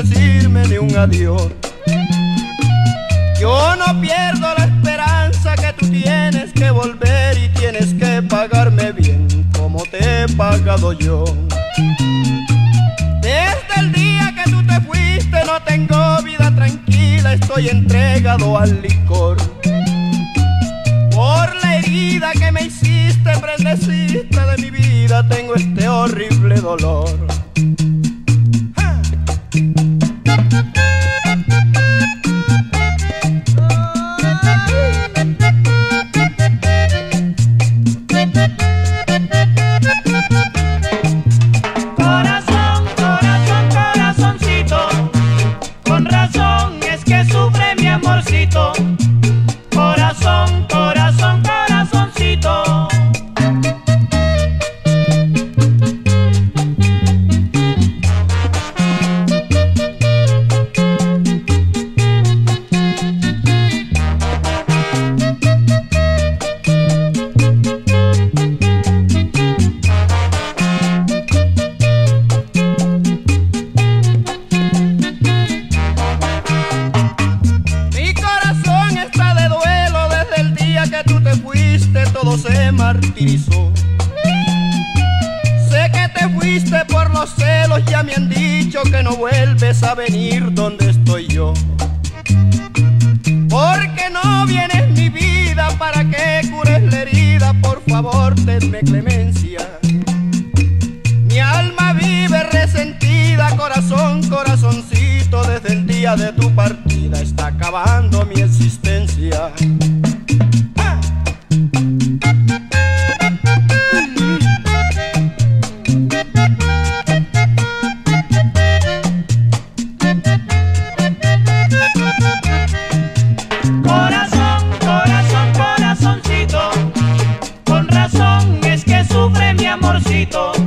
decirme ni un adiós. Yo no pierdo la esperanza que tú tienes que volver y tienes que pagarme bien como te he pagado yo. Desde el día que tú te fuiste no tengo vida tranquila, estoy entregado al licor. Por la herida que me hiciste, prendeciste de mi vida, tengo este horrible dolor. Corazón, corazón, corazoncito, con razón es que sufre mi amorcito. Corazón, corazón, corazoncito. Todo se martirizó. Sé que te fuiste por los celos, ya me han dicho que no vuelves a venir donde estoy yo. Porque no vienes mi vida para que cures la herida, por favor tenme clemencia. Mi alma vive resentida, corazón, corazoncito, desde el día de tu partida está acabando mi existencia. Corazón, corazón, corazoncito, con razón es que sufre mi amorcito.